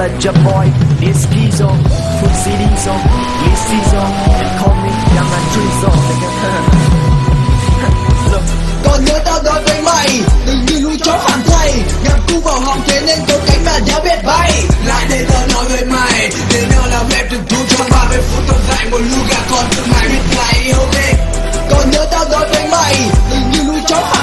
your boy, this schizo, full CDzo, Listizo, and call me Young and Trizo. Còn nhớ tao nói với mày, đừng như lũ chó phản thầy, ngậm cu vào họng thế nên có cánh mà đéo biết bay. Lại để tao nói với mày, để nhau làm em từng thu trong 30 phút tao dạy một lũ gà con từ mày biết gầy, ok. Còn nhớ tao nói với mày, đừng như lũ chó phản